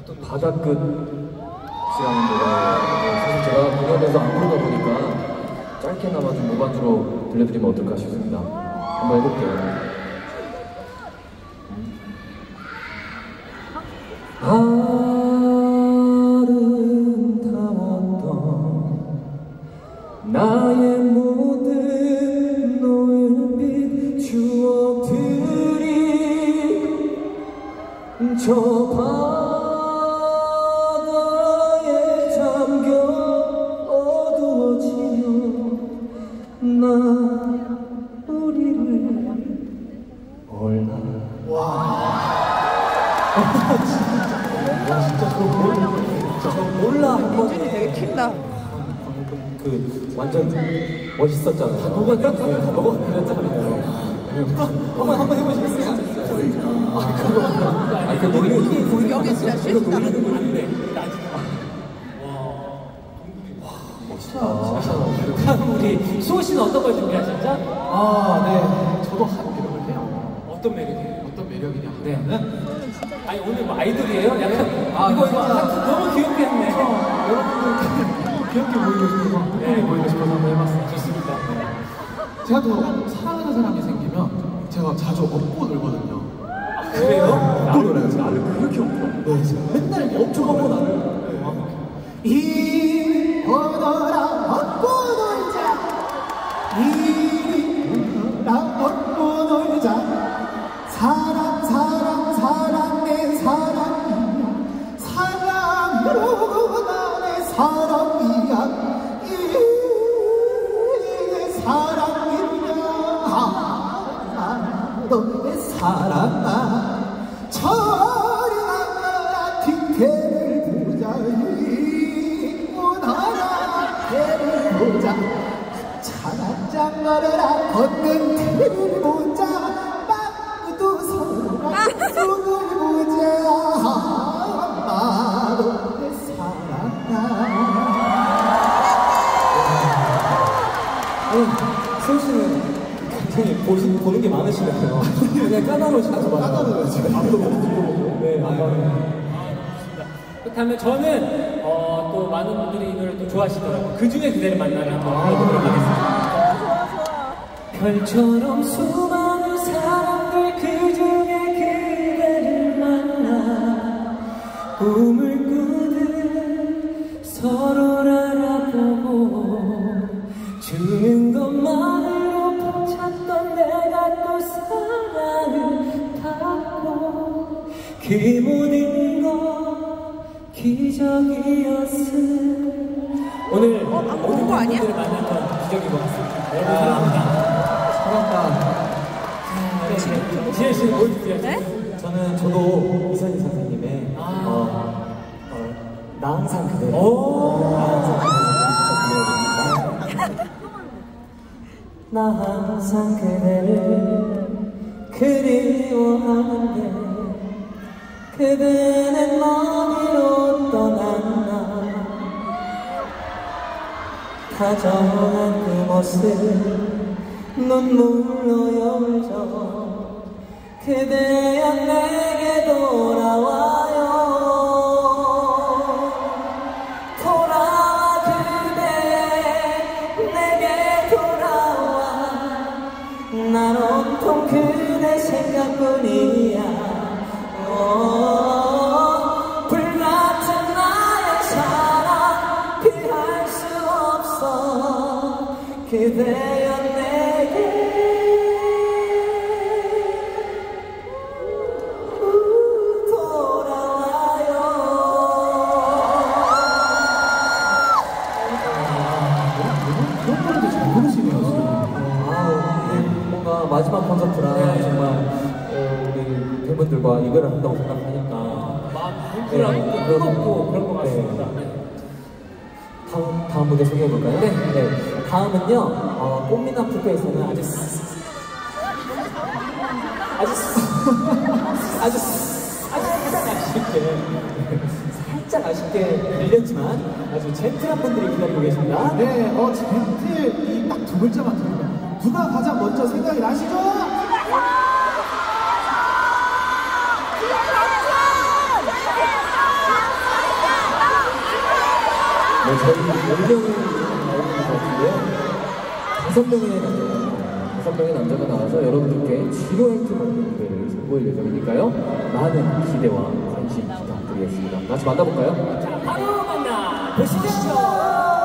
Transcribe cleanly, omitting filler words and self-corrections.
바다끝이라는 노래 사실 제가 공연에서 안 부르다 보니까 짧게나마 좀 무반주로 들려드리면 어떨까 싶습니다. 한번 해볼게요. 아름다웠던 나의 모든 노을빛 추억들이 저 바다에 잠겨 어두워지며 나 우리를 몰라. 진짜 저 몰라 한번 되게 튄다. 그 완전 멋있었잖아요. 너가 그랬잖아요. 한번 해보시겠어요? 그 노래 여기 진짜 실수 나가는 거 같은데. 멋있다. 다음 우리 수호 씨는 어떤 걸 준비하셨죠? 네. 저도 한 매력을 해요. 어떤 매력이에요? 어떤 매력이냐? 네. 아니 오늘 뭐 아이돌이에요? 약간 이거 하트 너무 귀엽게 했네. 여러분들 귀엽게 보이고 싶어서, 예쁘게 보이고 싶어서 한번 해봤어요. 좋습니다. 제가 또 사랑하는 사람이 생기면 제가 자주 업고 놀거든요. 그래요? 업고 놀아요. 나를 그렇게 업고. 네, 제가 맨날 엄청 업고 나를. 이 오너라 업고 놀자. 이 오너라 업고 놀자. 사랑 내 사랑이야. 사랑으로 나의 사랑이야. 내 사랑이야. 너의 사랑아. 저리 나가 뒤태를 보자. 오너라 태를 보자. 차한장 걸어라 걷는 태를 보자. 빵도 서로가 손을 보자. 나도 내 사랑아. 수호 씨는 굉장히 보는 게 많으시네요. 그냥 까다로우시나요? 까다로워요 지금. 앞도 보고 뒤도 보고. 네, 그렇다면 저는 또 많은 분들이 이 노래를 또 좋아하시더라고요. 그 중에 그대를 만나를 한번 해보도록 하겠습니다. 별처럼 수많은 사람들 그 중에 그대를 만나 꿈을 꾸듯 서로를 알아보고 주는 것만으로 벅찼던 내가 또 사랑을 받고 그 모든 것 기적이었음. 오늘 모든 거 아니야? 분들을 만났던 기적인 것 같습니다. 여러분 사랑합니다. 지혜 씨는 뭘 준비하셨어요? 네? 저도 이선희 선생님의 나 항상 그대를 나 항상 그대를 그리워하는데 그대는 어디로 떠났나 다정한 그 모습 눈물로 열져 그대여 내게 돌아와요 돌아와 그대 내게 돌아와 난 온통 그대 생각뿐이야 불같은 나의 사랑 피할 수 없어 그대여 내게 돌아와요. 그런 노래도 잘 부르시네요 지금. 뭔가 마지막 콘서트라 정말 우리 팬분들과 이별을 한다고 생각하니까 마음 불편하고 뜨겁고 그런 것 같습니다. 다음 무대 소개해볼까요? 네. 다음은요 꽃미남 투표에서는 아주 살짝 아쉽게 밀렸지만 아주 젠틀한 분들이 기다리고 계십니다. 네, 젠틀 이 딱 두 글자만 들으면 누가 가장 먼저 생각이 나시죠? 저희 10명이 나오는 것 같은데요. 5명의 남자가 나와서 여러분들께 지루할 틈 없는 무대를 선보일 예정이니까요. 많은 기대와 관심 부탁드리겠습니다. 같이 만나볼까요? 자, 바로 만나 보시죠.